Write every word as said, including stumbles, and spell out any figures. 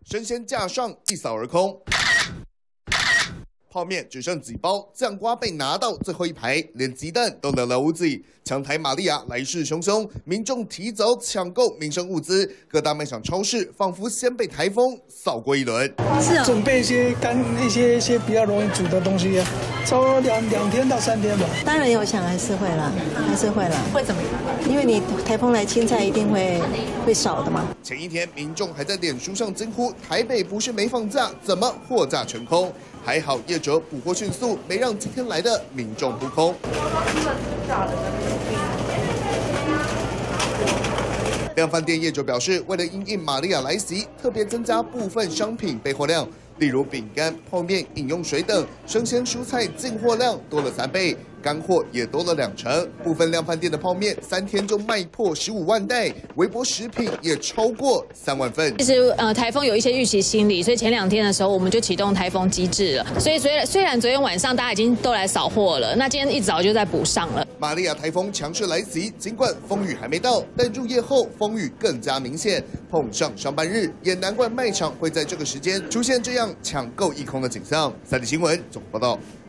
生鲜架上一扫而空。 泡面只剩几包，酱瓜被拿到最后一排，连鸡蛋都寥寥无几。强台玛利亚来势汹汹，民众提早抢购民生物资，各大卖场、超市仿佛先被台风扫过一轮。 是啊， 准备一些干一些一些比较容易煮的东西啊，超两两天到三天吧。 当然有想还是会啦，还是会啦。 会怎么样？ 因为你台风来，青菜一定会会少的嘛。 前一天，民众还在脸书上惊呼：“台北不是没放假，怎么货架全空？” 还好业者补货迅速，没让今天来的民众扑空。量贩店业者表示，为了因应玛利亚来袭，特别增加部分商品备货量，例如饼干、泡面、饮用水等，生鲜蔬菜进货量多了三倍。 干货也多了两成，部分量贩店的泡面三天就卖破十五万袋，微波食品也超过三万份。 其实呃，台风有一些预期心理，所以前两天的时候我们就启动台风机制了。所以虽然虽然昨天晚上大家已经都来扫货了，那今天一早就在补上了。 玛利亚台风强势来袭，尽管风雨还没到，但入夜后风雨更加明显，碰上上班日，也难怪卖场会在这个时间出现这样抢购一空的景象。三立新闻总报道。